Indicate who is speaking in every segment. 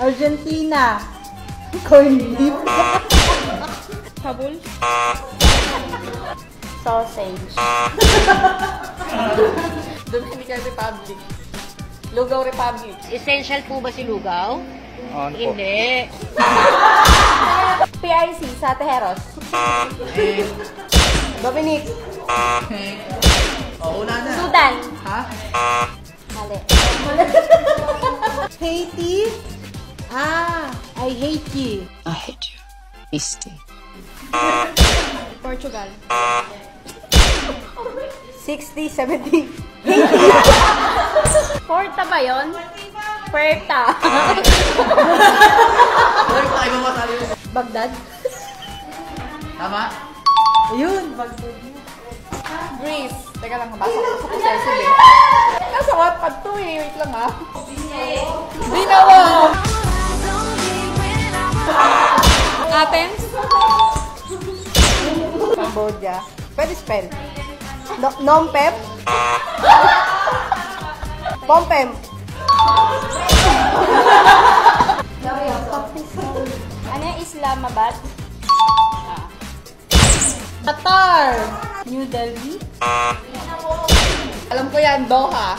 Speaker 1: Argentina. Corned beef.
Speaker 2: Habol.
Speaker 1: Sausage.
Speaker 2: Dominican Republic. Lugaw Republic.
Speaker 3: Essential po ba si lugaw?
Speaker 4: Ano po?
Speaker 3: Hindi.
Speaker 1: PIC sa Tejeros. Dominic.
Speaker 4: Una na.
Speaker 1: Sudan.
Speaker 4: Ha?
Speaker 1: Mali. Haiti. I hate you.
Speaker 5: I hate you. Misty.
Speaker 2: Portugal.
Speaker 1: 60, 70. Porta ba yun? Puerta. Baghdad.
Speaker 4: Tama?
Speaker 1: Ayun, Baghdad.
Speaker 2: Greece. Teka lang, nabasa ko sa possessive eh. Nasa Wattpad to eh. Wait lang ah. Dinawa! Athens.
Speaker 1: Cambodia. Pwede spell. Nompep. Pompem. Ano yung Islamabad? Qatar. New Delhi.
Speaker 2: Alam ko yan, Doha.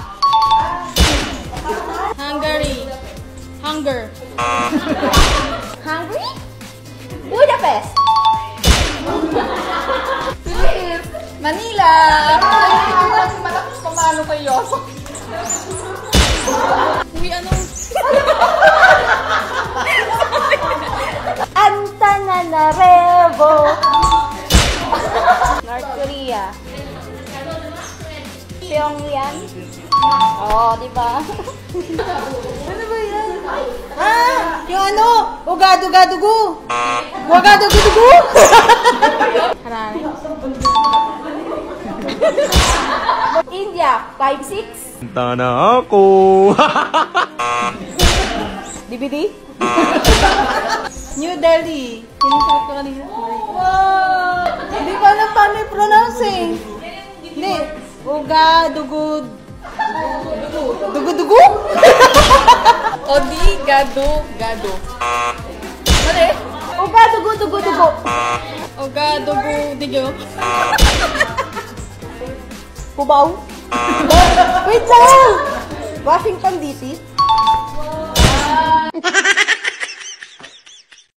Speaker 1: Hungary. Hunger. Hungry? Budapest.
Speaker 2: Philippines. Manila. Malakas pamalo kayo. Uy, ano?
Speaker 1: Antananarivo. North Korea. Pyongyang. Oo, diba? Ano ba yan? Yung ano? Ugado-gado-gu. Wagado-gudu-gu. Harare. India, 5'6".
Speaker 4: Punta na ako.
Speaker 1: DVD? New Delhi. Sinusulat ko kanina. Wow! Hindi ko alam paano i-pronounce eh. Hindi. Uga-dugud. Dugu-dugu?
Speaker 2: Odi, gado, gado. Ano eh?
Speaker 1: Uga-dugu-dugu-dugu.
Speaker 2: Oga, dugo, digyo.
Speaker 1: Pubaw? Wait lang! Washington DC?